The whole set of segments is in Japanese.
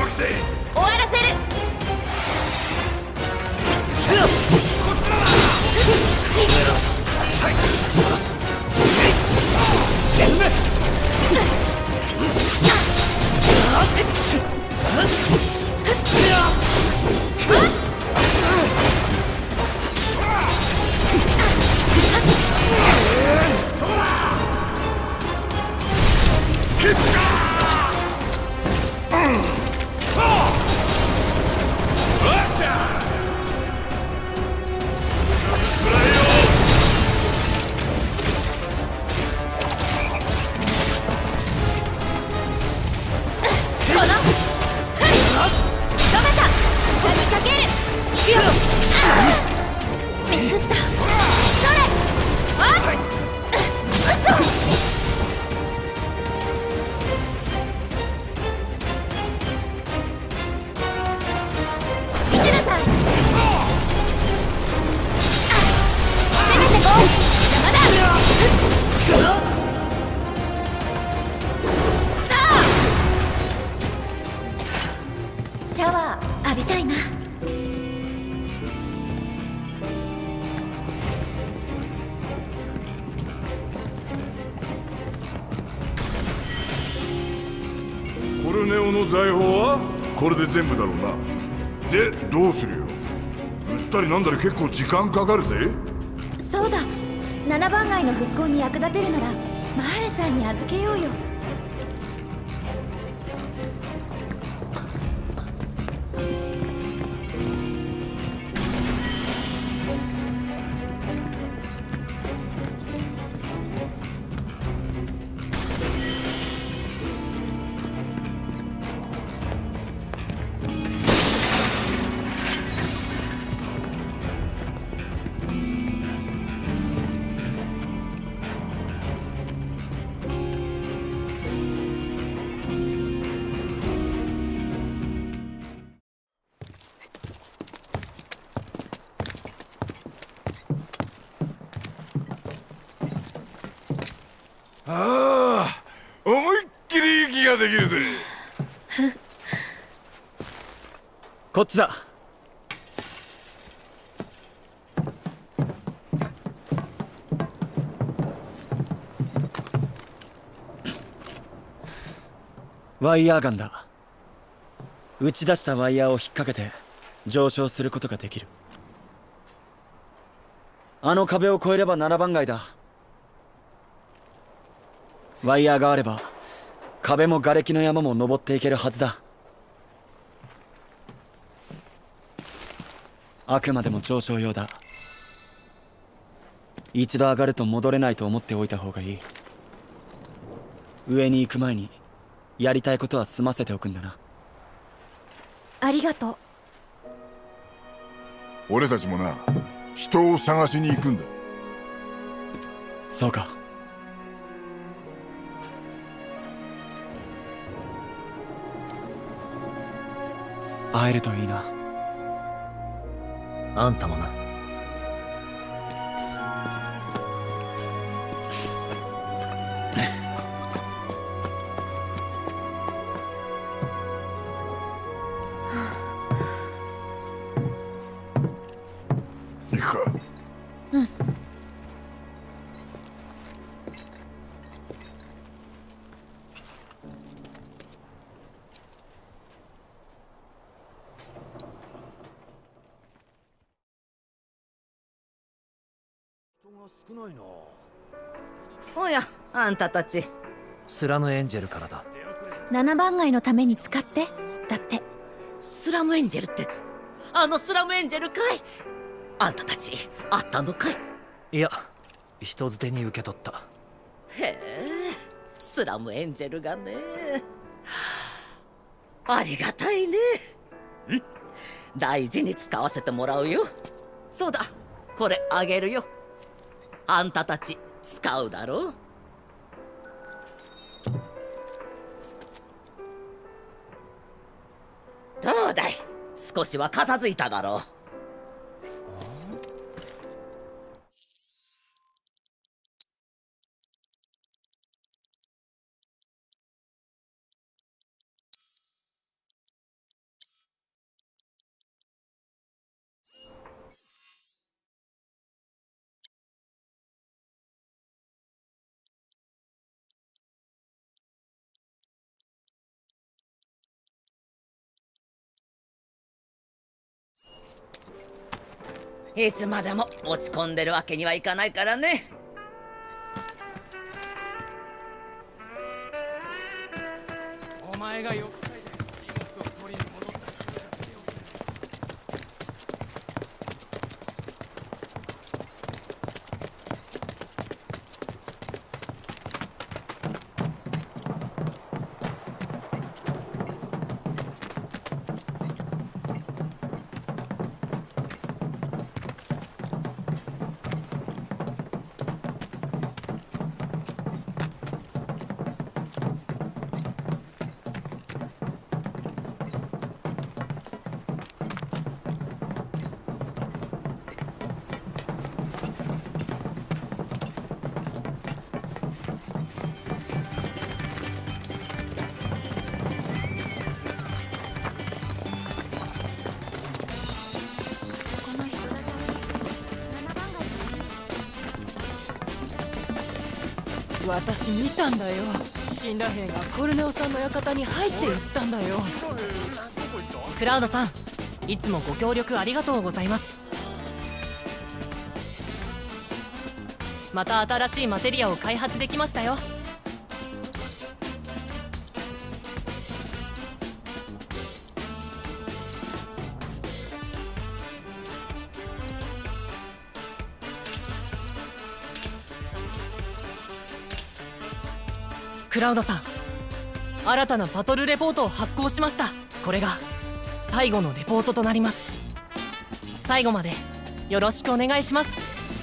わせる。シャワー浴びたいな。 コルネオの財宝はこれで全部だろうな。でどうするよ。売ったりなんだり結構時間かかるぜ。 そうだ、7番街の復興に役立てるならマーレさんに預けようよ。 ああ、思いっきり息ができるぜ。 こっちだ。ワイヤーガンだ。打ち出したワイヤーを引っ掛けて上昇することができる。あの壁を越えれば7番街だ。ワイヤーがあれば壁も瓦礫の山も登っていけるはずだ。あくまでも上昇用だ。一度上がると戻れないと思っておいた方がいい。上に行く前にやりたいことは済ませておくんだな。 ありがとう。 俺たちもな、人を探しに行くんだ。 そうか。会えるといいな。 あんたもな。 行くか。 うん。 少ないな。 おや、あんたたち。 スラムエンジェルからだ。 7番街のために使ってだって。 スラムエンジェルってあのスラムエンジェルかい。あんたたち会ったのかい。 いや、人づてに受け取った。 へえ、スラムエンジェルがね。ありがたいね。ん、大事に使わせてもらうよ。そうだ、これあげるよ。あんたたち使うだろう。どうだい、少しは片付いただろう。 いつまでも落ち込んでるわけにはいかないからね。 お前がよく書いて荷物を取りに戻った。 私見たんだよ。死んだ兵がコルネオさんの館に入っていったんだよ。 クラウドさん、いつもご協力ありがとうございます。また新しいマテリアを開発できましたよ。クラウドさん、新たなバトルレポートを発行しました。これが最後のレポートとなります。最後までよろしくお願いします。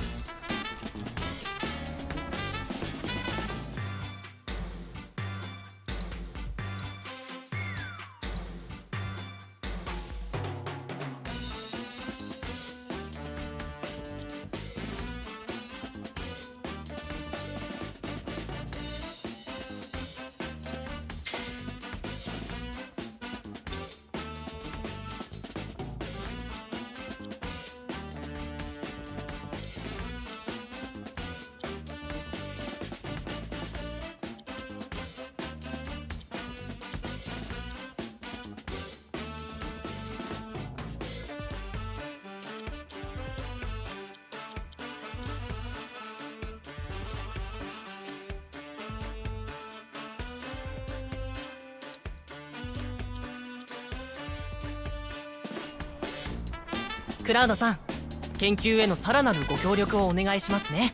クラウドさん、研究へのさらなるご協力をお願いしますね。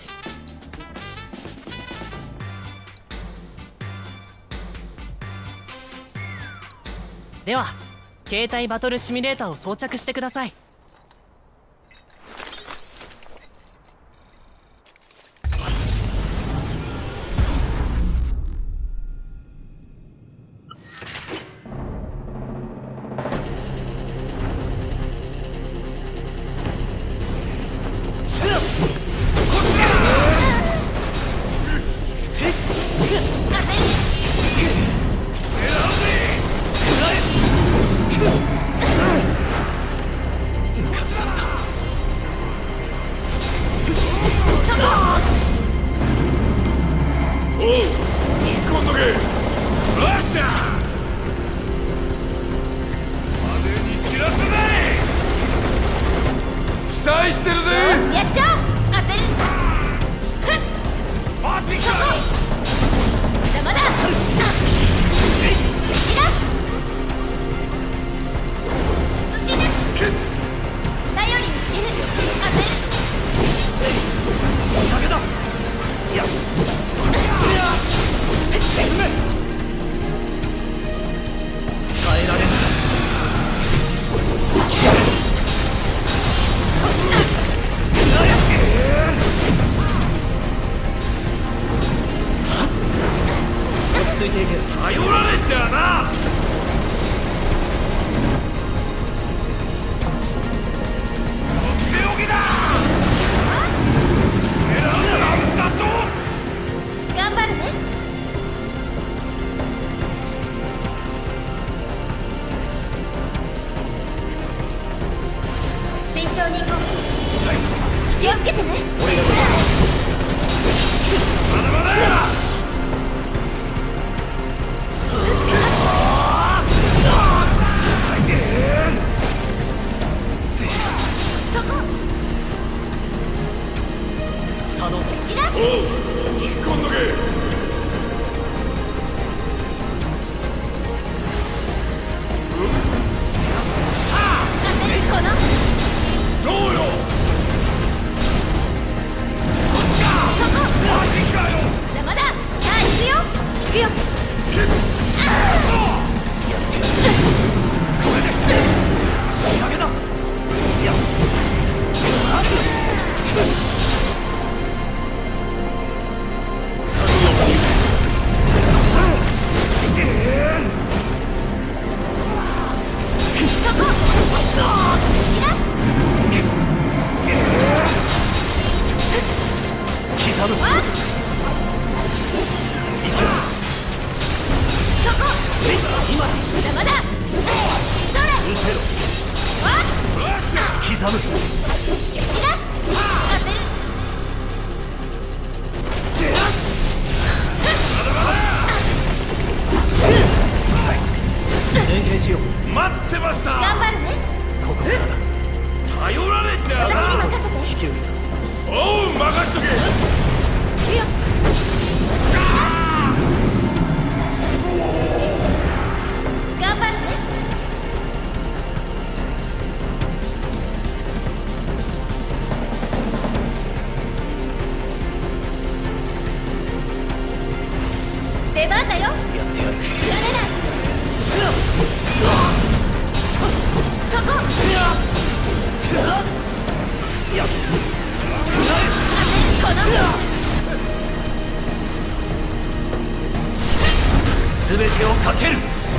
では、携帯バトルシミュレーターを装着してください。 そこ命じよう。 待ってました。 頑張るね。 ここからだ。 頼られちゃうな。 私に任せて。 引き受けた。 おう、任しとけ。 頑張るね。出番だよ。 やってやる。 やれない。そこ。この全てをかける。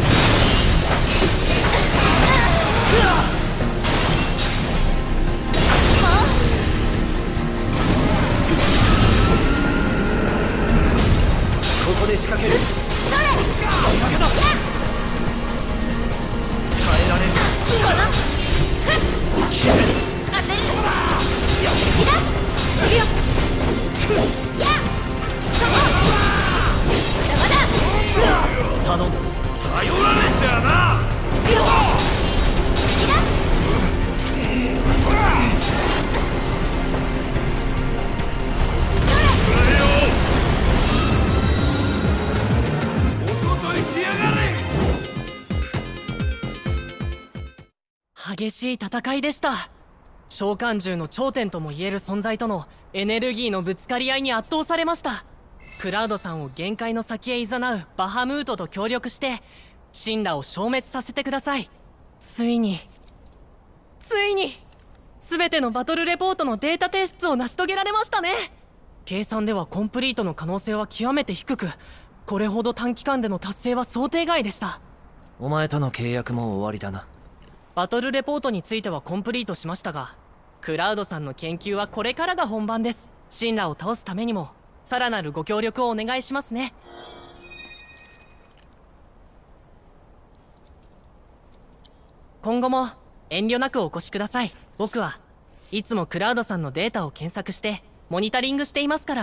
ここで仕掛ける。仕掛けだ。耐えられる。決める。 当てる。 やいだ。や。そこ。まだ。 頼んだぞ。 頼られちゃうな。 激しい戦いでした。召喚獣の頂点ともいえる存在とのエネルギーのぶつかり合いに圧倒されました。クラウドさんを限界の先へ誘うバハムートと協力してシンラを消滅させてください。ついに全てのバトルレポートのデータ提出を成し遂げられましたね。計算ではコンプリートの可能性は極めて低く、これほど短期間での達成は想定外でした。 お前との契約も終わりだな。 バトルレポートについてはコンプリートしましたが、クラウドさんの研究はこれからが本番です。シンラを倒すためにもさらなるご協力をお願いしますね。今後も遠慮なくお越しください。僕はいつもクラウドさんのデータを検索してモニタリングしていますから。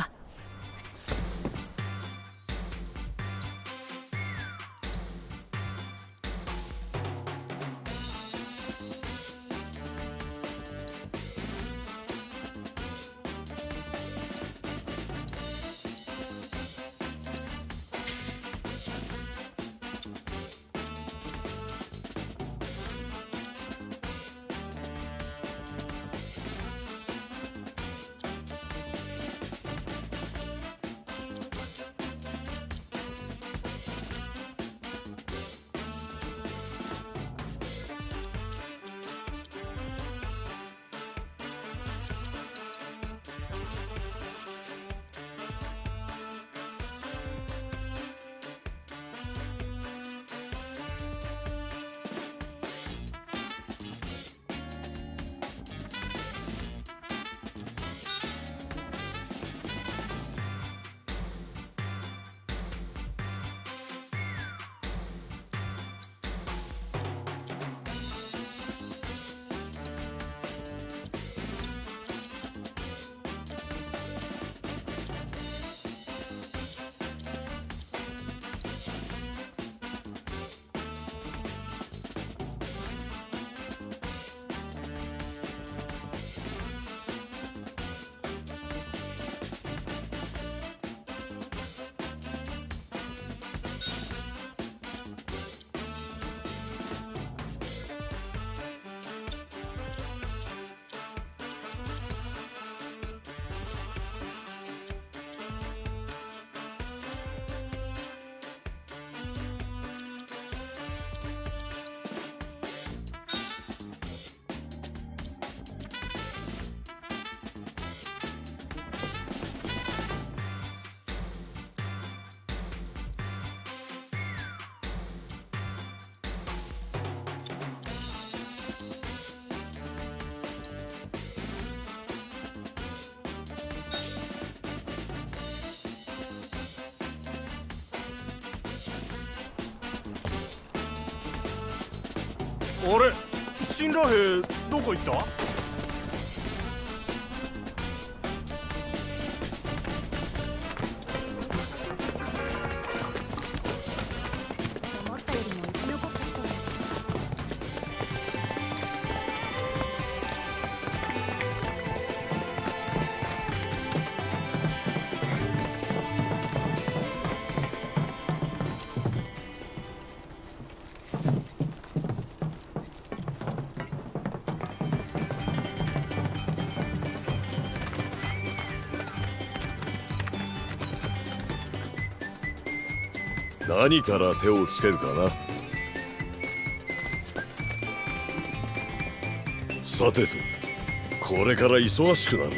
あれ、新羅兵どこ行った？ 思ったよりも生き残った人何から手をつけるかな。さてと、これから忙しくなるな。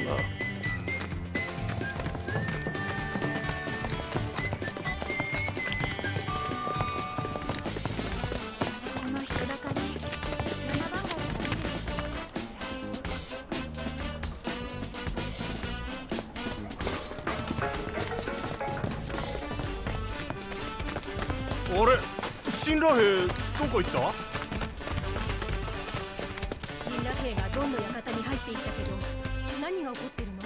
あれ、神羅兵どこ行った？ 神羅兵がどんどん館に入っていったけど、何が起こってる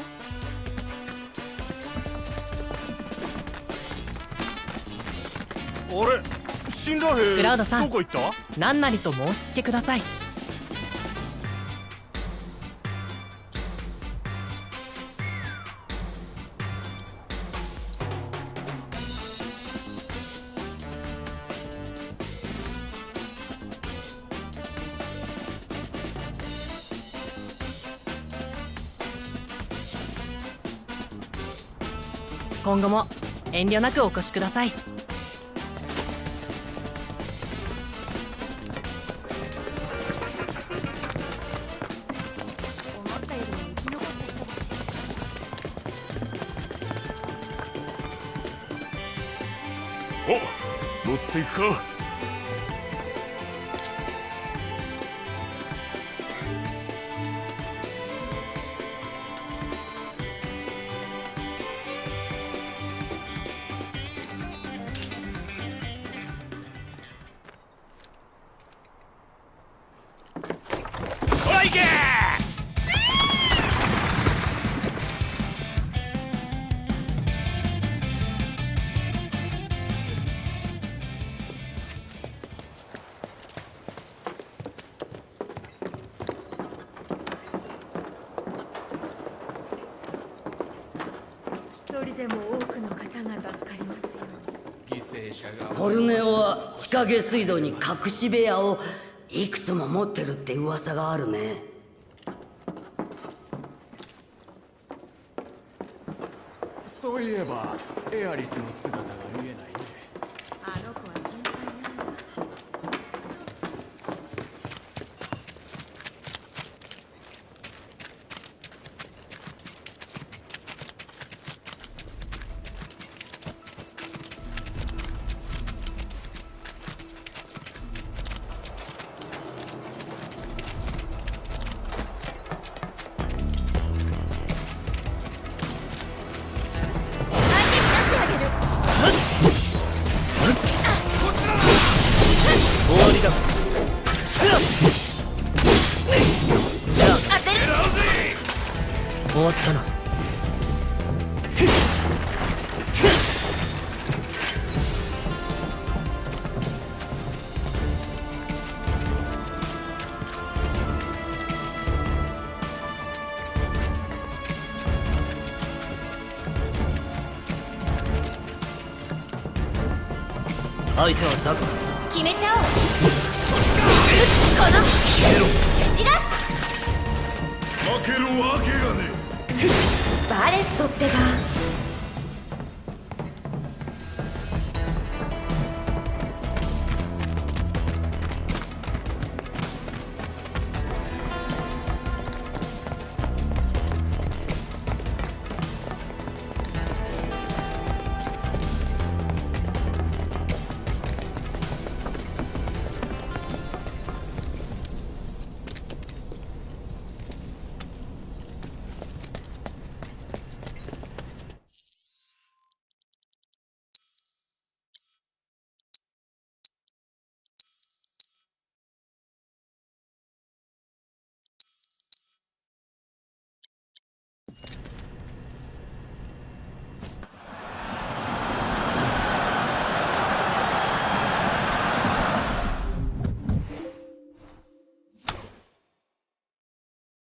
の？ あれ、神羅兵クラウドさん、 どこ行った？ 何なりと申し付けください。今後も遠慮なくお越しください。 お、乗っていくか。 一人でも多くの方が助かりますように。 コルネオは地下下水道に隠し部屋をいくつも持ってるって噂があるね。 そういえばエアリスの姿が見えないね。 あの子は心配ね。 終わりだ。終わったな。相手はザコ。 決めちゃおう。この蹴散らす。 負けるわけがねえ。 バレットってば